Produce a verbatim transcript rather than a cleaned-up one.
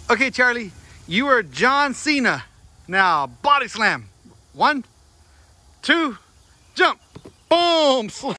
Okay, Charlie, you are John Cena. Now, body slam. One, two, jump. Boom.